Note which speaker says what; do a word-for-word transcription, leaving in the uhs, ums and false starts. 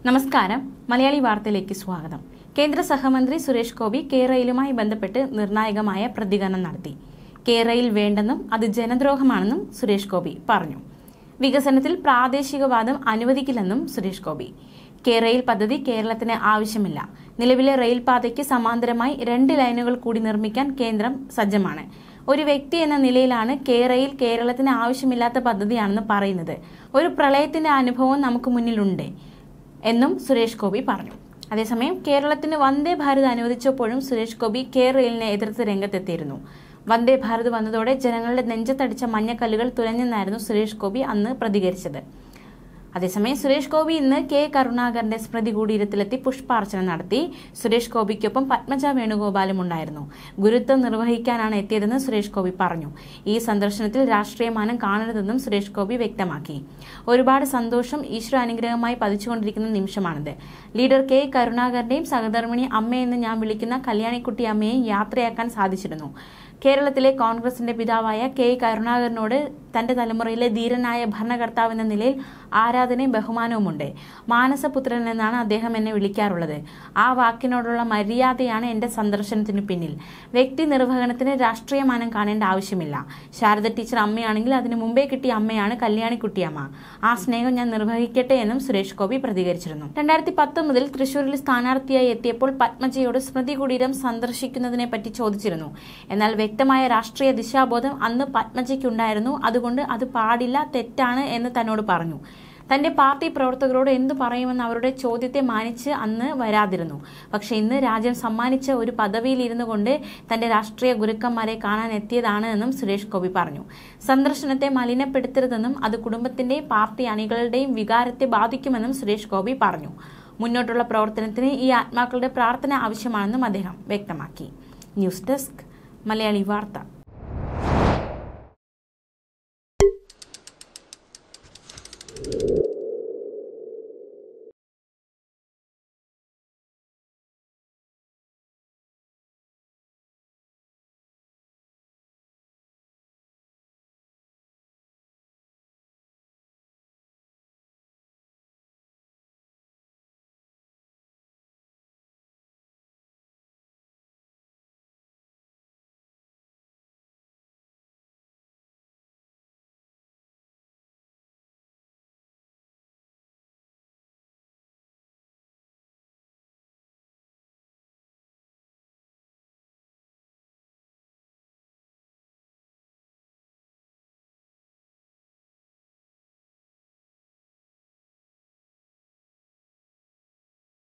Speaker 1: നമസ്കാരം മലയാളി വാർത്തയിലേക്ക് സ്വാഗതം. കേന്ദ്ര സഹമന്ത്രി സുരേഷ് ഗോപി കേരളയിലുമായി ബന്ധപ്പെട്ട് നിർണായകമായ പ്രതികരണം നടത്തി. കേരളയിൽ വേണ്ടെന്നും അത് ജനദ്രോഹമാണെന്നും സുരേഷ് ഗോപി പറഞ്ഞു. വികസനത്തിൽ പ്രാദേശികവാദം അനുവദിക്കില്ലെന്നും സുരേഷ് ഗോപി. കേരളയിൽ പദ്ധതി കേരളത്തിന് ആവശ്യമില്ല. നിലവിലെ റെയിൽ പാതയ്ക്ക് സമാന്തരമായി രണ്ട് ലൈനുകൾ കൂടി നിർമ്മിക്കാൻ കേന്ദ്രം സജ്ജമാണ്. ഒരു വ്യക്തി എന്ന നിലയിലാണ് കേരളയിൽ കേരളത്തിന് ആവശ്യമില്ലാത്ത പദ്ധതിയാണെന്ന് പറയുന്നത്. ഒരു പ്രളയത്തിന്റെ അനുഭവം നമുക്ക് മുന്നിലുണ്ട് എന്നും സുരേഷ് ഗോപി പറഞ്ഞു. അതേസമയം കേരളത്തിന് വന്ദേ ഭാരത് അനുവദിച്ചപ്പോഴും സുരേഷ് ഗോപി കേരളയിലിനെ എതിർത്ത് രംഗത്തെത്തിയിരുന്നു. വന്ദേ ഭാരത് വന്നതോടെ ജനങ്ങളുടെ നെഞ്ചത്തടിച്ച മഞ്ഞക്കല്ലുകൾ തുലഞ്ഞെന്നായിരുന്നു സുരേഷ് ഗോപി അന്ന് പ്രതികരിച്ചത്. അതേസമയം സുരേഷ് ഗോപി ഇന്ന് കെ കരുണാകരന്റെ സ്മൃതി കുടീരത്തിലെത്തി പുഷ്പാർച്ചന നടത്തി. സുരേഷ് ഗോപിക്കൊപ്പം പത്മജ വേണുഗോപാലും ഉണ്ടായിരുന്നു. ഗുരുത്വം നിർവഹിക്കാനാണ് എത്തിയതെന്ന് സുരേഷ് ഗോപി പറഞ്ഞു. ഈ സന്ദർശനത്തിൽ രാഷ്ട്രീയമാനം കാണരുതെന്നും സുരേഷ് ഗോപി വ്യക്തമാക്കി. ഒരുപാട് സന്തോഷം, ഈശ്വര അനുഗ്രഹമായി പതിച്ചുകൊണ്ടിരിക്കുന്ന നിമിഷമാണിത്. ലീഡർ കെ കരുണാകരന്റെയും സഹധർമ്മിണി അമ്മയെന്ന് ഞാൻ വിളിക്കുന്ന കല്യാണിക്കുട്ടി അമ്മയെയും യാത്രയാക്കാൻ സാധിച്ചിരുന്നു. കേരളത്തിലെ കോൺഗ്രസിന്റെ പിതാവായ കെ കരുണാകരനോട് തന്റെ തലമുറയിലെ ധീരനായ ഭരണകർത്താവ് എന്ന നിലയിൽ ആരാധനയും ബഹുമാനവുമുണ്ട്. മാനസപുത്രൻ എന്നാണ് അദ്ദേഹം എന്നെ വിളിക്കാറുള്ളത്. ആ വാക്കിനോടുള്ള മര്യാദയാണ് എന്റെ സന്ദർശനത്തിനു പിന്നിൽ. വ്യക്തി നിർവഹണത്തിന് രാഷ്ട്രീയമാനം കാണേണ്ട ആവശ്യമില്ല. ശാരദ ടീച്ചർ അമ്മയാണെങ്കിൽ അതിനു മുമ്പേ കിട്ടിയ അമ്മയാണ് കല്യാണിക്കുട്ടിയമ്മ. ആ സ്നേഹം ഞാൻ നിർവഹിക്കട്ടെ എന്നും സുരേഷ് ഗോപി പ്രതികരിച്ചിരുന്നു. രണ്ടായിരത്തി പത്തൊമ്പതിൽ തൃശൂരിൽ സ്ഥാനാർത്ഥിയായി എത്തിയപ്പോൾ പത്മജയോട് സ്മൃതി കുടീരം സന്ദർശിക്കുന്നതിനെ പറ്റി ചോദിച്ചിരുന്നു. എന്നാൽ വ്യക്തമായ രാഷ്ട്രീയ ദിശാബോധം അന്ന് പത്മജയ്ക്കുണ്ടായിരുന്നു. അതുകൊണ്ട് അത് പാടില്ല, തെറ്റാണ് എന്ന് തന്നോട് പറഞ്ഞു. തന്റെ പാർട്ടി പ്രവർത്തകരോട് എന്തു പറയുമെന്ന് അവരുടെ ചോദ്യത്തെ മാനിച്ച് അന്ന് വരാതിരുന്നു. പക്ഷെ ഇന്ന് രാജ്യം സമ്മാനിച്ച ഒരു പദവിയിൽ ഇരുന്നു കൊണ്ട് തന്റെ രാഷ്ട്രീയ ഗുരുക്കന്മാരെ കാണാൻ എത്തിയതാണ് എന്നും സുരേഷ് ഗോപി പറഞ്ഞു. സന്ദർശനത്തെ മലിനപ്പെടുത്തരുതെന്നും അത് കുടുംബത്തിന്റെയും പാർട്ടി അണികളുടെയും വികാരത്തെ ബാധിക്കുമെന്നും സുരേഷ് ഗോപി പറഞ്ഞു. മുന്നോട്ടുള്ള പ്രവർത്തനത്തിന് ഈ ആത്മാക്കളുടെ പ്രാർത്ഥന ആവശ്യമാണെന്നും അദ്ദേഹം വ്യക്തമാക്കി. ന്യൂസ് ഡെസ്ക് മലയാളി വാർത്ത.